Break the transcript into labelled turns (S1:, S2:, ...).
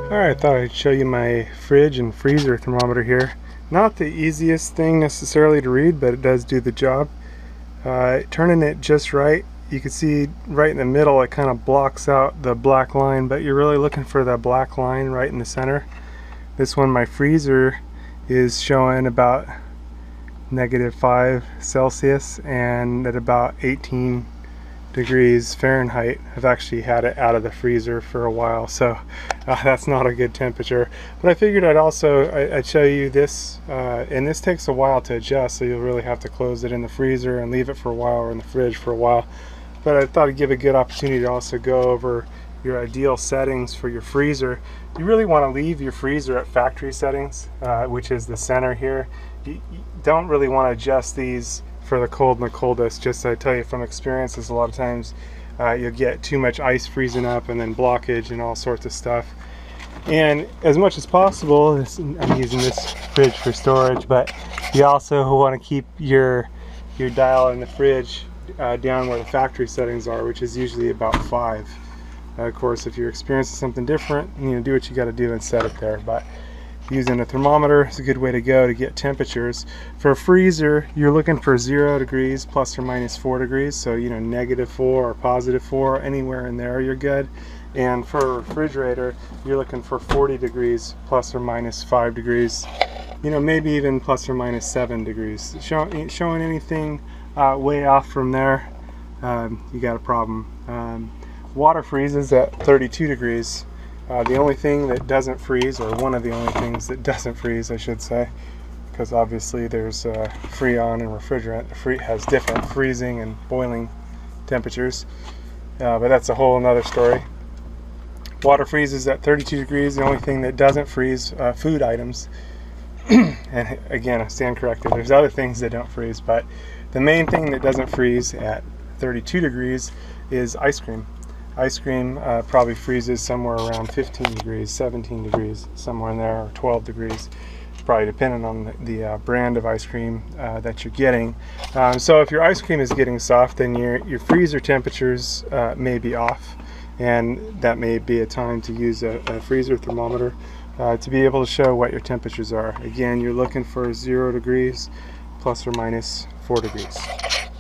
S1: Alright, I thought I'd show you my fridge and freezer thermometer here. Not the easiest thing necessarily to read, but it does do the job. Turning it just right, you can see right in the middle it kind of blocks out the black line, but you're really looking for that black line right in the center. This one, my freezer, is showing about -5 Celsius and at about 18 degrees Fahrenheit. I've actually had it out of the freezer for a while, so that's not a good temperature. But I figured I'd show you this, and this takes a while to adjust, so you'll really have to close it in the freezer and leave it for a while, or in the fridge for a while. But I thought I'd give a good opportunity to also go over your ideal settings for your freezer. You really want to leave your freezer at factory settings, which is the center here. You don't really want to adjust these for the cold and the coldest. Just I tell you from experience, is a lot of times you'll get too much ice freezing up and then blockage and all sorts of stuff. And as much as possible, I'm using this fridge for storage, but you also want to keep your dial in the fridge down where the factory settings are, which is usually about 5. Of course, if you're experiencing something different, do what you got to do and set it there. But using a thermometer is a good way to go to get temperatures. For a freezer, you're looking for 0 degrees plus or minus 4 degrees. So, -4 or +4, anywhere in there, you're good. And for a refrigerator, you're looking for 40 degrees plus or minus 5 degrees. Maybe even plus or minus 7 degrees. Showing anything way off from there, you got a problem. Water freezes at 32 degrees. The only thing that doesn't freeze, or one of the only things that doesn't freeze, I should say, because obviously there's Freon and refrigerant. Has different freezing and boiling temperatures, but that's a whole another story. Water freezes at 32 degrees. The only thing that doesn't freeze, food items. And again, I stand corrected. There's other things that don't freeze, but the main thing that doesn't freeze at 32 degrees is ice cream. Ice cream probably freezes somewhere around 15 degrees, 17 degrees, somewhere in there, or 12 degrees, probably depending on the brand of ice cream that you're getting. So if your ice cream is getting soft, then your freezer temperatures may be off, and that may be a time to use a freezer thermometer to be able to show what your temperatures are. Again, you're looking for 0 degrees plus or minus 4 degrees.